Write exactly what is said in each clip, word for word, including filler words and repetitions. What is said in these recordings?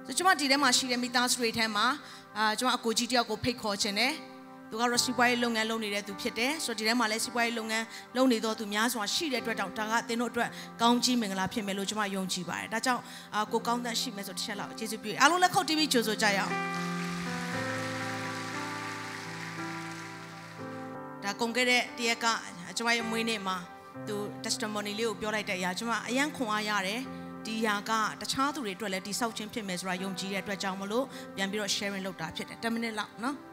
ဆိုကျွန်မဒီထဲမှာရှိတဲ့မိသားစုတွေထဲမှာအာကျွန်မအကိုကြီးတယောက်ကိုဖိတ်ခေါ်ခြင်းနဲ့သူကတော့စီးပွားရေးလုပ်ငန်းလုပ်နေတဲ့သူဖြစ်တယ်ဆိုတော့ဒီထဲမှာလည်းစီးပွားရေးလုပ်ငန်းလုပ်နေတော့သူများစွာရှိတဲ့အတွက်ကြောင့်ဒါကအသင်တို့အတွက်ကောင်းကြီးမင်္ဂလာဖြစ်မယ်လို့ကျွန်မယုံကြည်ပါတယ်ဒါကြောင့်အာကိုကောင်းတဲ့ရှိမယ်ဆိုတစ်ချက်လောက်ကျေးဇူးပြုအားလုံးလည်းခုတ်တီးပြီးကြိုဆိုကြရအောင်ဒါကုန်ခဲ့တဲ့တရက်ကကျွန်မရဲ့မွေးနေ့မှာသူ testimony လေးကိုပြောလိုက်တဲ့အရာကျွန်မအယံခွန်အားရတယ်ဒီဟာကတခြားသူတွေအတွက်လည်းတိဆောက်ခြင်းဖြစ်မယ်ဆိုတာယုံကြည်တဲ့အတွက်ကြောင့်မလို့ပြန်ပြီးတော့ sharing လုပ်တာဖြစ်တယ်ten minutes လောက်နော်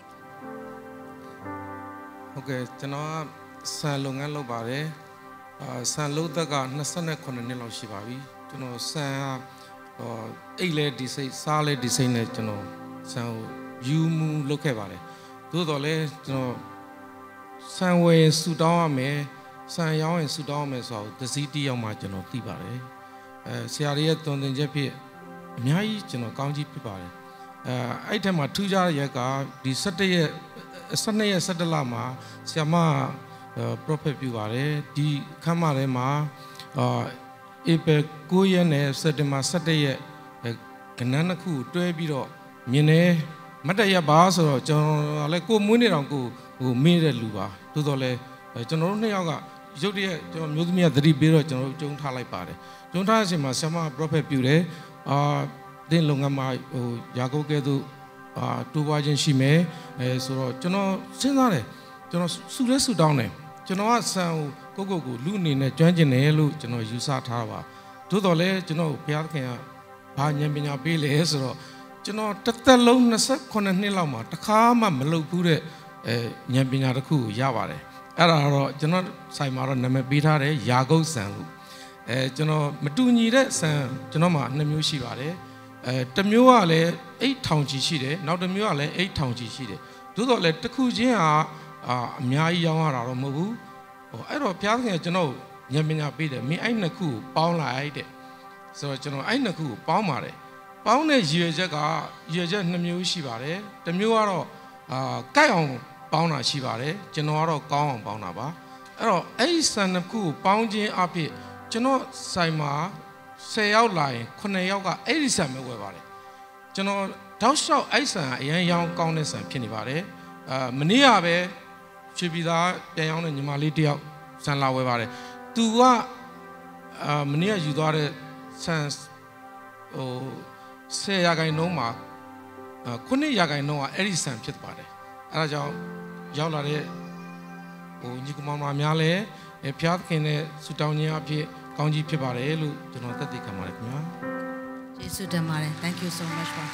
ဟုတ်ကဲ့ကျွန်တော်ကဆန်လုပ်ငန်းလုပ်ပါတယ်အာဆန်လုပ်သက်ကยี่สิบแปดနှစ်လောက်ရှိပါပြီကျွန်တော်ဆန်ကအိတ်လဲဒီစိတ်စားလဲဒီစိတ်နဲ့ကျွန်တော်ဆန်ကိုယူမှုလုပ်ခဲ့ပါတယ်သို့တော်လဲကျွန်တော်ဆန်ဝယ်ဆူတောင်းရမယ်ဆန်ရောင်းရင်ဆူတောင်းရမယ်ဆိုတော့သစည်းတီးရောက်မှကျွန်တော်သိပါတယ်အဲဆရာကြီးရဲ့သွန်သင်ချက်ဖြစ်အများကြီးကျွန်တော်ကောင်းကြီးဖြစ်ပါတယ်အဲအဲ့ထက်မှာထူးခြားတဲ့ရက်ကဒီ十一ရက်十二ရက်十一လမှာဆရာမ prophet ပြုပါတယ်ဒီခမ်းမထဲမှာအာဧပြီ၉ရက်နဲ့စက်တင်ဘာ十一ရက်ကဏ္ဍနှစ်ခုတွဲပြီးတော့မြင်တယ်မတ်တရပါဆိုတော့ကျွန်တော်လည်းကိုမွေးနေတော့ကိုဟိုမင်းတဲ့လူပါသို့တော်လည်းကျွန်တော်တို့နှစ်ယောက်ကရုပ်တရက်ကျွန်တော်မျိုးသမီးကသတိပေးတော့ကျွန်တော်တို့ကျုံထားလိုက်ပါတယ်ကျုံထားတဲ့အချိန်မှာဆရာမ prophet ပြုတယ်အာဒီလုပ်ငန်းမှာဟိုယာကုပ်ကဲ့သို့အာတူပွားခြင်းရှိမယ်အဲဆိုတော့ကျွန်တော်စဉ်းစားတယ်ကျွန်တော်ဆူလဲဆူတောင်းတယ်ကျွန်တော်ကဆန်ကိုကိုကိုလူအနေနဲ့ကျွမ်းကျင်တယ်လို့ကျွန်တော်ယူဆထားပါသို့တော်လည်းကျွန်တော်ဘုရားသခင်ကဘာဉာဏ်ပညာပေးလဲဆိုတော့ကျွန်တော်တစ်သက်လုံးยี่สิบแปดနှစ်လောက်မှာတစ်ခါမှမလုပ်ဘူးတဲ့အဲဉာဏ်ပညာတစ်ခုကိုရပါတယ်အဲ့ဒါတော့ကျွန်တော်ဆိုင်မှာတော့နာမည်ပေးထားတယ်ယာကုပ်ဆန်လို့အဲကျွန်တော်မတူညီတဲ့ဆန်ကျွန်တော်မှာနှစ်မျိုးရှိပါတယ်အဲတစ်မျိုးကလည်းအိတ်ထောင်ချီရှိတယ်နောက်တစ်မျိုးကလည်းအိတ်ထောင်ချီရှိတယ်သို့တော်လည်းတစ်ခုချင်းဟာအာအများကြီးရောင်းရတာတော့မဟုတ်ဘူးဟိုအဲ့တော့ဘုရားသခင်ကကျွန်တော်ဉာဏ်ပညာပေးတယ်မင်းအဲ့နှစ်ခုကိုပေါင်းလိုက်တဲ့ဆိုတော့ကျွန်တော်အဲ့နှစ်ခုကိုပေါင်းပါတယ်ပေါင်းတဲ့ရည်ရွယ်ချက်ကရည်ရွယ်ချက်နှစ်မျိုးရှိပါတယ်တစ်မျိုးကတော့အာကြိုက်အောင်ပေါင်းတာရှိပါတယ်ကျွန်တော်ကတော့ကောင်းအောင်ပေါင်းတာပါအဲ့တော့အဲ့ဒီဆန်နှစ်ခုကိုပေါင်းခြင်းအဖြစ်ကျွန်တော်ဆိုင်မှာ十ယောက်လာရင်ခုနှစ်ယောက်ကအဲ့ဒီဆန်ပဲဝယ်ပါတယ်ကျွန်တော်တောက်လျှောက်အဲ့ဆန်အရင်ရောင်းကောင်းတဲ့ဆန်ဖြစ်နေပါတယ်အာမနေ့ကပဲချွေပြည်သားပြန်ရောင်းတဲ့ညီမလေးတယောက်ဆန်လာဝယ်ပါတယ်သူကအာမနေ့ကယူသွားတဲ့ဆန်ဟို十ရာခိုင်နှုန်းမှာခုနှစ်ရာခိုင်နှုန်းကအဲ့ဒီဆန်ဖြစ်ပါတယ်အဲဒါကြောင့်ရောက်လာတဲ့ဟိုညီကောင်မများလည်းဘုရားသခင်နဲ့ဆုတောင်းခြင်းအဖြစ်ကောင်းကြီးဖြစ်ပါတယ်လို့ကျွန်တော်သက်သေခံပါတယ်ခင်ဗျာယေရှုတင်ပါတယ် thank you so much for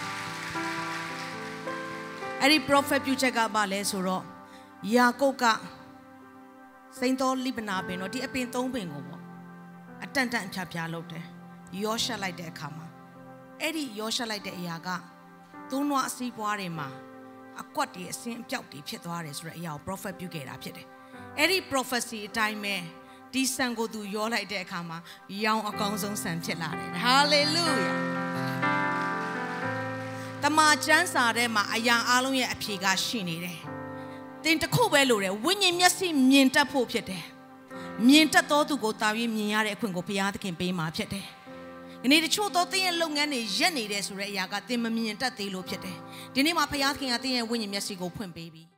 အဲ့ဒီ prophet ပြုချက်ကပါလဲဆိုတော့ယာကုပ်ကစိန်တော်လိဗနာပင်တော့ဒီအပင်သုံးပင်ကိုပေါ့အတန်တန်ဖြာဖြာလုပ်တယ်ရောရှက်လိုက်တဲ့အခါမှာအဲ့ဒီရောရှက်လိုက်တဲ့အရာကသွန်းနွားအစည်းပွားတွေမှာအကွက်တွေအစင်းအပြောက်တွေဖြစ်သွားတယ်ဆိုတဲ့အရာကို prophet ပြုခဲ့တာဖြစ်တယ်အဲ့ဒီ prophecy အတိုင်းပဲဒီဆန်ကိုသူရောလိုက်တဲ့အခါမှာရောင်အကောင်းဆုံးဆန်ဖြစ်လာတယ် hallelujah တမန်ကျမ်းစာထဲမှာအရာအလုံးရဲ့အဖြေကရှိနေတယ်သင်တစ်ခုပဲလိုတယ်ဝိညာဉ်မျက်စိမြင်တတ်ဖို့ဖြစ်တယ်မြင်တတ်သောသူကိုတာ၍မြင်ရတဲ့အခွင့်ကိုဘုရားသခင်ပေးမှာဖြစ်တယ်ဒီနေ့တချို့သောသင်ရဲ့လုပ်ငန်းတွေရက်နေတယ်ဆိုတဲ့အရာကသင်မမြင်တတ်သေးလို့ဖြစ်တယ်ဒီနေ့မှာဘုရားသခင်ကသင်ရဲ့ဝိညာဉ်မျက်စိကိုဖွင့်ပေးပြီ